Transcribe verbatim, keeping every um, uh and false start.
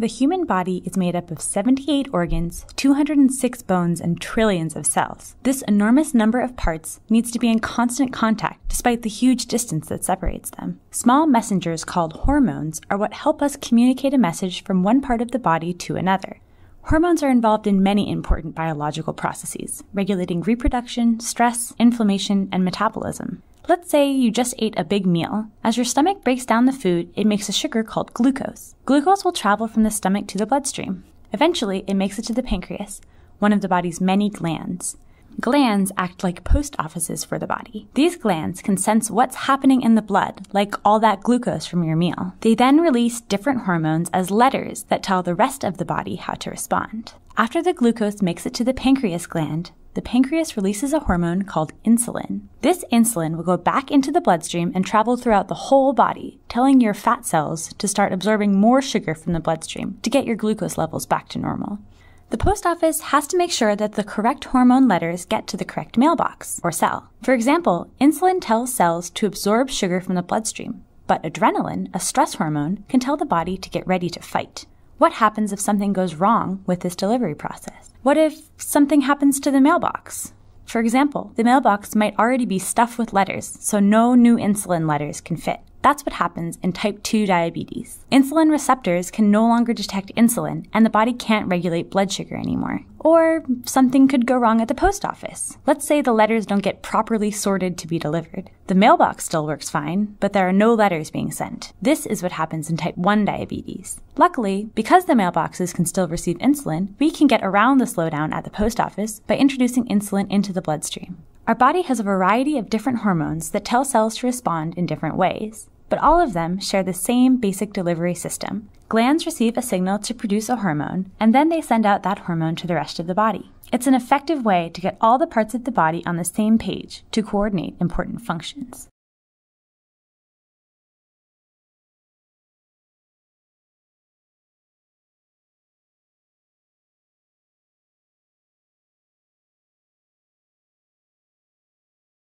The human body is made up of seventy-eight organs, two hundred six bones, and trillions of cells. This enormous number of parts needs to be in constant contact despite the huge distance that separates them. Small messengers called hormones are what help us communicate a message from one part of the body to another. Hormones are involved in many important biological processes, regulating reproduction, stress, inflammation, and metabolism. Let's say you just ate a big meal. As your stomach breaks down the food, it makes a sugar called glucose. Glucose will travel from the stomach to the bloodstream. Eventually, it makes it to the pancreas, one of the body's many glands. Glands act like post offices for the body. These glands can sense what's happening in the blood, like all that glucose from your meal. They then release different hormones as letters that tell the rest of the body how to respond. After the glucose makes it to the pancreas gland, the pancreas releases a hormone called insulin. This insulin will go back into the bloodstream and travel throughout the whole body, telling your fat cells to start absorbing more sugar from the bloodstream to get your glucose levels back to normal. The post office has to make sure that the correct hormone letters get to the correct mailbox, or cell. For example, insulin tells cells to absorb sugar from the bloodstream, but adrenaline, a stress hormone, can tell the body to get ready to fight. What happens if something goes wrong with this delivery process? What if something happens to the mailbox? For example, the mailbox might already be stuffed with letters, so no new insulin letters can fit. That's what happens in type two diabetes. Insulin receptors can no longer detect insulin, and the body can't regulate blood sugar anymore. Or something could go wrong at the post office. Let's say the letters don't get properly sorted to be delivered. The mailbox still works fine, but there are no letters being sent. This is what happens in type one diabetes. Luckily, because the mailboxes can still receive insulin, we can get around the slowdown at the post office by introducing insulin into the bloodstream. Our body has a variety of different hormones that tell cells to respond in different ways. But all of them share the same basic delivery system. Glands receive a signal to produce a hormone, and then they send out that hormone to the rest of the body. It's an effective way to get all the parts of the body on the same page to coordinate important functions.